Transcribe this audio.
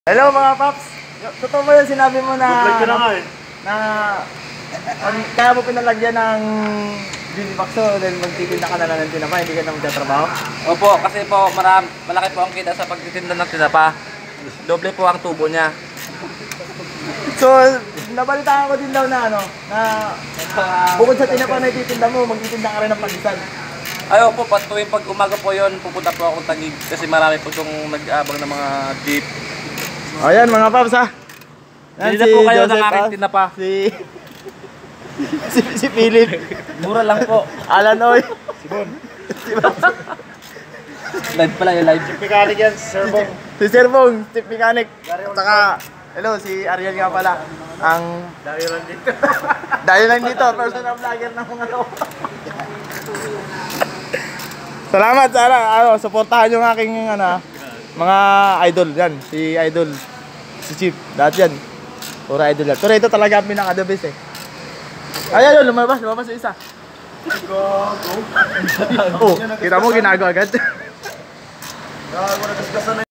Hello mga paps! Totoo ba yung sinabi mo na kaya mo pinalagyan ng Juniboxo dahil magtitinda ka na lang ng tinapa, hindi ka na magtatrabaho? Opo, kasi po malaki po ang kita sa pagtitinda ng tinapa. Doble po ang tubo niya. So, nabalitaan ko din daw na bukod sa tinapa na ititinda mo, magtitinda ka rin ng pangisan. Ay, opo, tuwing pag umaga po yun, pupunta po akong Taguig kasi marami po itong nag-aabang ng mga jeep. Ayan mga paps ha. Hindi na po kayo ng aking tinapa. Si Philip. Mura lang po. Alan Oy. Si Bon. Live pala yung live. Chip mechanic yan, Sir Bong. Si Sir Bong, Chip Mechanic. At saka, hello, si Ariel nga pala. Ang Dayo lang dito. Dayo lang dito, personal vlogger ng mga loob. Salamat, sana suportahan yung aking mga idol yan. Si Idol, si Chip, lahat yan. Puro idol yan. Pero ito talaga ang pinaka-the best eh. Ay, ayun, lumabas yung isa. Go. Oh, kita mo, ginago agad. Gago na gasgasan na.